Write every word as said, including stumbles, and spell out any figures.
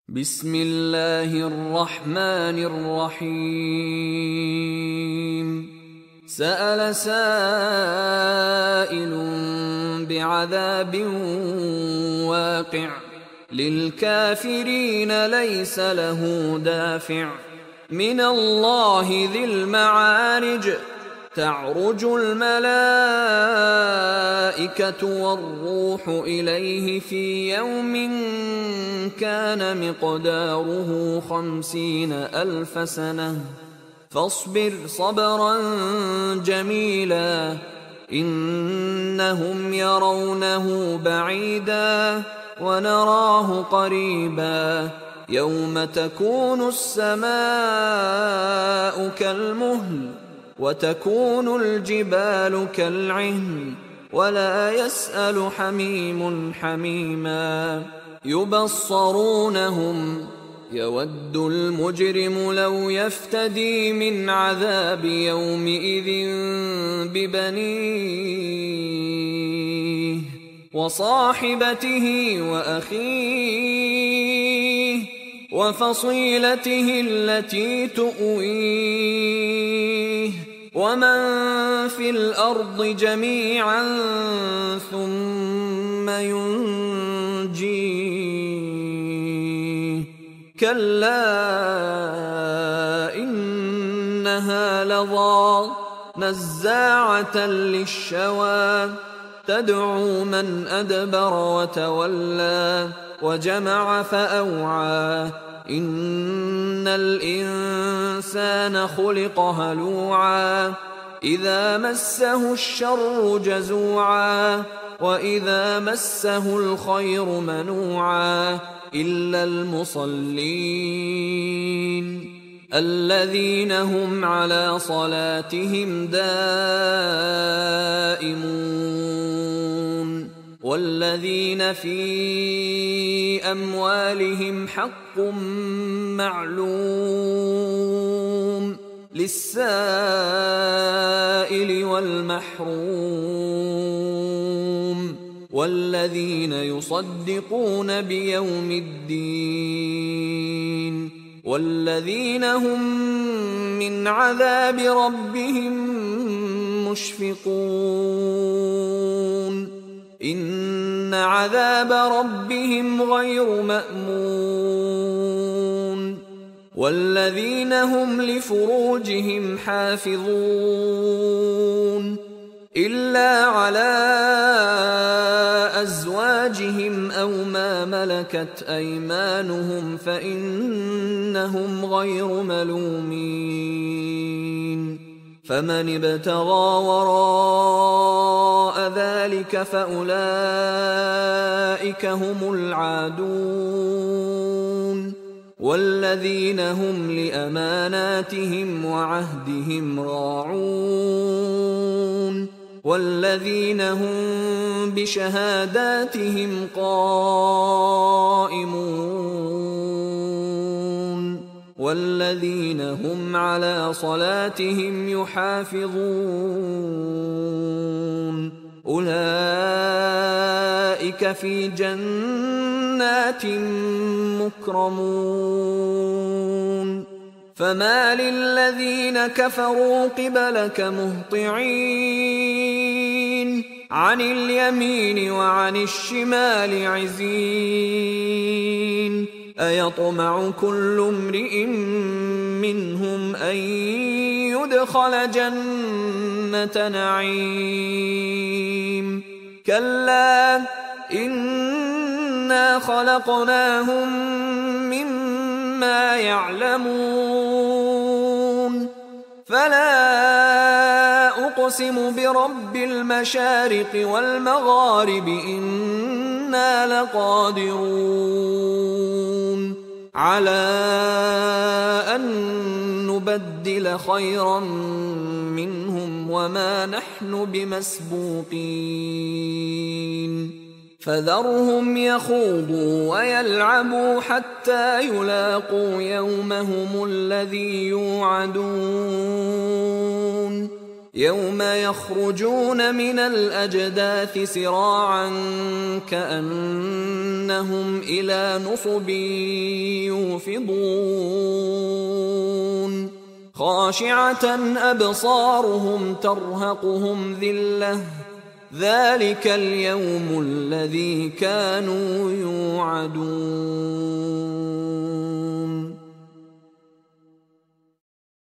بسم الله الرحمن الرحيم سأل سائل بعذاب واقع للكافرين ليس له دافع من الله ذي المعارج تعرج الملائكة والروح إليه في يوم كان مقداره خمسين ألف سنة فاصبر صبرا جميلا إنهم يرونه بعيدا ونراه قريبا يوم تكون السماء كالمهل وتكون الجبال كالعهن ولا يسأل حميم حميما يبصرونهم يود المجرم لو يفتدي من عذاب يومئذ ببنيه وصاحبته وأخيه وفصيلته التي تؤويه ومن في الأرض جميعا ثم ينجيه كلا إنها لظى نزاعة للشوى تدعو من أدبر وتولى وجمع فأوعى إن الإنسان خلق هلوعا إذا مسه الشر جزوعا وإذا مسه الخير منوعا إلا المصلين الذين هم على صلاتهم دائمون والذين في أموالهم حق معلوم للسائل والمحروم والذين يصدقون بيوم الدين والذين هم من عذاب ربهم مشفقون إن عذاب ربهم غير مأمون والذين هم لفروجهم حافظون إلا على أزواجهم أو ما ملكت أيمانهم فإنهم غير ملومين فمن ابتغى وراء ذلك فأولئك هم العادون والذين هم لأماناتهم وعهدهم راعون والذين هم بشهاداتهم قائمون والذين هم على صلاتهم يحافظون أولئك في جنات مكرمون فما للذين كفروا قبلك مهطعين عن اليمين وعن الشمال عزين أيطمع كل امرئ منهم أن يدخل جنة نعيم كلا إنا خلقناهم مما يعلمون فلا أقسم برب المشارق والمغارب إنا لقادرون على أن نبدل خيرا منهم وما نحن بمسبوقين فذرهم يخوضوا ويلعبوا حتى يلاقوا يومهم الذي يوعدون يوم يخرجون من الأجداث سراعا كأنهم إلى نصب يوفضون خاشعة أبصارهم ترهقهم ذلة ذلك اليوم الذي كانوا يوعدون